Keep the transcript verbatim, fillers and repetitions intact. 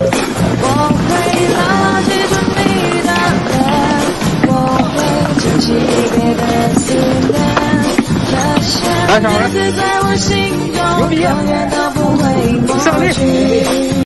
我会牢牢记住你的脸，我会记起给的思念，这些日子在我心中永远都不会抹去。